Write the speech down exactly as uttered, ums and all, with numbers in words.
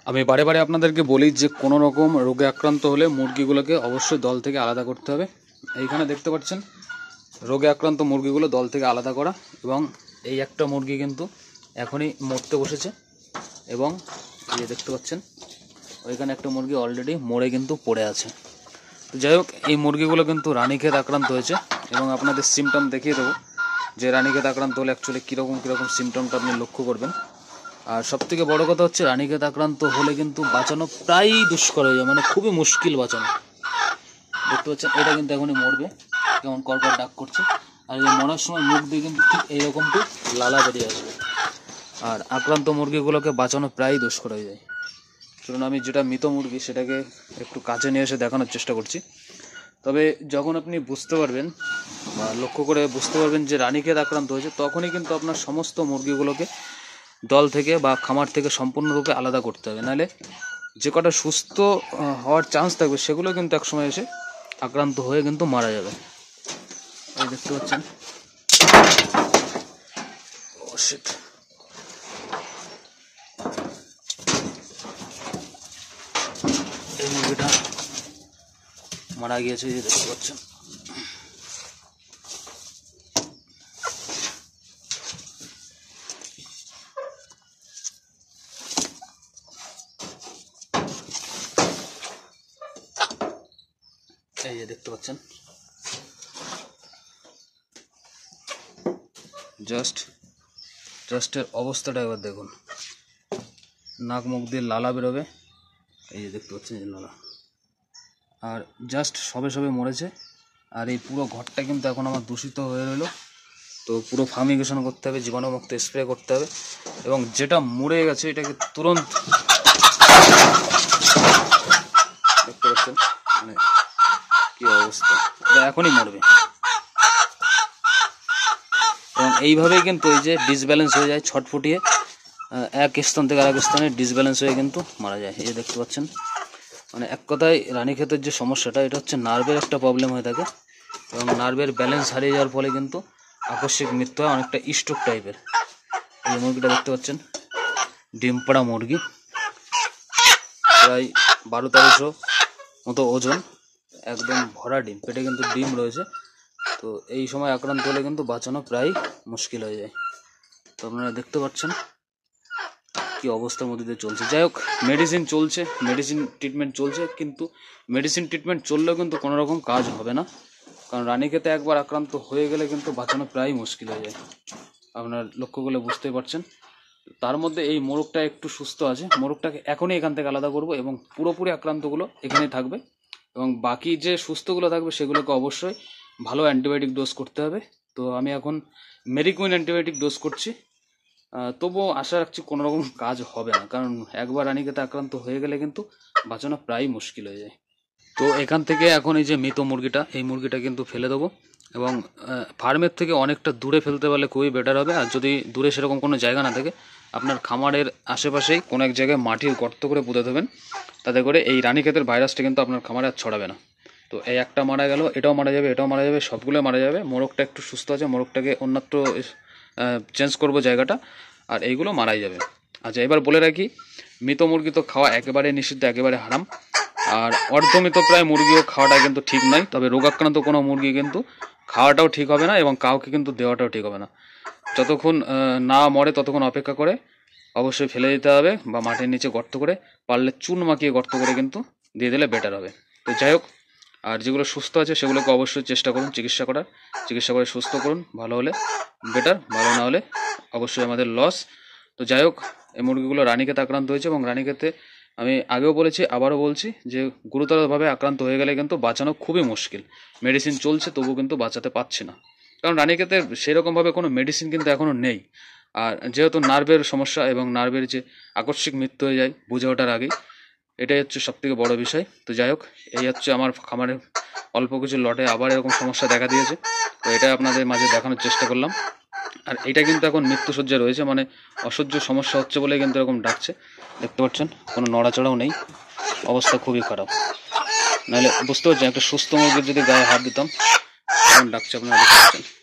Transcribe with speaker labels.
Speaker 1: আমি বারে বারে আপনাদেরকে বলি যে কোনো রকম রোগে আক্রান্ত হলে মুরগিগুলোকে অবশ্যই দল থেকে আলাদা করতে হবে। এইখানে দেখতে পাচ্ছেন রোগে আক্রান্ত মুরগিগুলো দল থেকে আলাদা করা, এবং এই একটা মুরগি কিন্তু এখনই মরতে বসেছে, এবং এই যে দেখতে পাচ্ছেন ওইখানে একটা মুরগি অলরেডি মরে কিন্তু পড়ে আছে। তো যাই হোক, এই মুরগিগুলো কিন্তু রানীক্ষেত আক্রান্ত হয়েছে, এবং আপনাদের সিমটম দেখিয়ে দেবো যে রানীক্ষেত আক্রান্ত হলে অ্যাকচুয়ালি কীরকম কীরকম সিমটমটা আপনি লক্ষ্য করবেন। আর সবথেকে বড় কথা হচ্ছে রানীক্ষেত আক্রান্ত হলে কিন্তু বাঁচানো প্রায়ই দুষ্কর হয়ে যায়, মানে খুবই মুশকিল বাঁচানো। দেখতে পাচ্ছেন এটা কিন্তু এখনই মরবে, কেমন করকর ডাক করছে, আর এই মরার সময় মুখ দিয়ে কিন্তু ঠিক এইরকমটি লালা বেরিয়ে আসবে। আর আক্রান্ত মুরগিগুলোকে বাঁচানো প্রায়ই দুষ্কর হয়ে যায়। চলুন আমি যেটা মৃত মুরগি সেটাকে একটু কাছে নিয়ে এসে দেখানোর চেষ্টা করছি। তবে যখন আপনি বুঝতে পারবেন বা লক্ষ্য করে বুঝতে পারবেন যে রানীক্ষেত আক্রান্ত হয়েছে, তখনই কিন্তু আপনার সমস্ত মুরগিগুলোকে দল থেকে বা খামার থেকে সম্পূর্ণরূপে আলাদা করতে হবে, নাহলে যে কটা সুস্থ হওয়ার চান্স থাকবে সেগুলো কিন্তু একসময় এসে আক্রান্ত হয়ে কিন্তু মারা যাবে। এই দেখতে পাচ্ছেন ও শিট, এই মুরগিটা মারা গিয়েছে, এই দেখতে পাচ্ছেন। এই যে দেখতে পাচ্ছেন জাস্ট জাস্টের অবস্থাটা একবার দেখুন, নাক মুখ দিয়ে লালা বেরোবে, এই যে দেখতে পাচ্ছেন এই লালা, আর জাস্ট সবে সবে মরেছে। আর এই পুরো ঘরটা কিন্তু এখন আমার দূষিত হয়ে রইলো, তো পুরো ফার্মিগেশন করতে হবে, জীবাণুমুক্ত স্প্রে করতে হবে, এবং যেটা মরে গেছে এটাকে তুরন্ত দেখতে পাচ্ছেন মানে কি অবস্থা, এটা এখনই মরবে। এবং এইভাবেই কিন্তু এই যে ডিসব্যালেন্স হয়ে যায়, ছটফটিয়ে এক স্থান থেকে আরেক স্থানে ডিসব্যালেন্স হয়ে কিন্তু মারা যায়। এই যে দেখতে পাচ্ছেন, মানে এক কথায় রানীক্ষেতের যে সমস্যাটা এটা হচ্ছে নার্ভের একটা প্রবলেম হয়ে থাকে, এবং নার্ভের ব্যালেন্স হারিয়ে যাওয়ার ফলে কিন্তু আকস্মিক মৃত্যু হয়, অনেকটা স্ট্রোক টাইপের। এই মুরগিটা দেখতে পাচ্ছেন ডিম পাড়া মুরগি, প্রায় বারো তেরোশো মতো ওজন, একদম ভরা ডিম, পেটে কিন্তু ডিম রয়েছে। তো এই সময় আক্রান্ত হলে কিন্তু বাঁচানো প্রায় মুশকিল হয়ে যায়। তো আপনারা দেখতে পাচ্ছেন কি অবস্থার মধ্যে দিয়ে চলছে। যাই হোক, মেডিসিন চলছে, মেডিসিন ট্রিটমেন্ট চলছে, কিন্তু মেডিসিন ট্রিটমেন্ট চললেও কিন্তু কোনো রকম কাজ হবে না, কারণ রানীক্ষেতে একবার আক্রান্ত হয়ে গেলে কিন্তু বাঁচানো প্রায় মুশকিল হয়ে যায়। আপনার লক্ষ্য করলে বুঝতেই পারছেন। তার মধ্যে এই মোরগটা একটু সুস্থ আছে, মোরগটাকে এখনই এখান থেকে আলাদা করব, এবং পুরোপুরি আক্রান্তগুলো এখানেই থাকবে, এবং বাকি যে সুস্থগুলো থাকবে সেগুলোকে অবশ্যই ভালো অ্যান্টিবায়োটিক ডোজ করতে হবে। তো আমি এখন মেরিকুইন অ্যান্টিবায়োটিক ডোজ করছি, তবুও আশা রাখছি কোনো রকম কাজ হবে না, কারণ একবার রানীক্ষেতে আক্রান্ত হয়ে গেলে কিন্তু বাঁচানো প্রায় মুশকিল হয়ে যায়। তো এখান থেকে এখন এই যে মৃত মুরগিটা, এই মুরগিটা কিন্তু ফেলে দেবো, এবং ফার্মের থেকে অনেকটা দূরে ফেলতে পারলে খুবই বেটার হবে। আর যদি দূরে সেরকম কোনো জায়গা না থাকে, আপনার খামারের আশেপাশেই কোনো এক জায়গায় মাটির গর্ত করে পুঁতে দেবেন, তাতে করে এই রানীক্ষেতের ভাইরাসটা কিন্তু আপনার খামারে আর ছড়াবে না। তো এই একটা মারা গেল, এটাও মারা যাবে, এটাও মারা যাবে, সবগুলো মারা যাবে। মোরগটা একটু সুস্থ আছে, মোরগটাকে অন্যত্র চেঞ্জ করব জায়গাটা, আর এইগুলো মারাই যাবে। আচ্ছা, এবার বলে রাখি, মৃত মুরগি তো খাওয়া একেবারে নিষিদ্ধ, একেবারে হারাম। আর অর্ধমৃত প্রায় মুরগিও খাওয়াটা কিন্তু ঠিক নয়, তবে রোগাক্রান্ত কোনো মুরগি কিন্তু খাওয়াটাও ঠিক হবে না, এবং কাউকে কিন্তু দেওয়াটাও ঠিক হবে না। যতক্ষণ না মরে ততক্ষণ অপেক্ষা করে অবশ্যই ফেলে দিতে হবে, বা মাটির নিচে গর্ত করে, পারলে চুন মাখিয়ে গর্ত করে কিন্তু দিয়ে দিলে বেটার হবে। তো যাই হোক, আর যেগুলো সুস্থ আছে সেগুলোকে অবশ্যই চেষ্টা করুন চিকিৎসা করার, চিকিৎসা করে সুস্থ করুন, ভালো হলে বেটার, ভালো না হলে অবশ্যই আমাদের লস। তো যাই হোক, এই মুরগিগুলো রানীক্ষেতে আক্রান্ত হয়েছে, এবং রানীক্ষেতে আমি আগেও বলেছি আবারও বলছি যে গুরুতরভাবে আক্রান্ত হয়ে গেলে কিন্তু বাঁচানো খুবই মুশকিল। মেডিসিন চলছে তবুও কিন্তু বাঁচাতে পারছে না, কারণ রানীক্ষেতে সেরকমভাবে কোনো মেডিসিন কিন্তু এখনও নেই। আর যেহেতু নার্ভের সমস্যা এবং নার্ভের যে আকস্মিক মৃত্যু হয়ে যায় বুঝে ওঠার আগেই, এটাই হচ্ছে সবথেকে বড় বিষয়। তো যাই হোক, এই হচ্ছে আমার খামারে অল্প কিছু লটে আবার এরকম সমস্যা দেখা দিয়েছে, তো এটা আপনাদের মাঝে দেখানোর চেষ্টা করলাম। আর এটা কিন্তু এখন মৃত্যুসজ্জা রয়েছে, মানে অসহ্য সমস্যা হচ্ছে বলে কিন্তু এরকম ডাকছে। দেখতে পাচ্ছেন কোনো নড়াচড়াও নেই, অবস্থা খুবই খারাপ। নাহলে বুঝতে পারছেন একটা সুস্থ মুরগির যদি গায়ে হাত দিতাম কেমন ডাকছে আপনারা দেখতে পাচ্ছেন।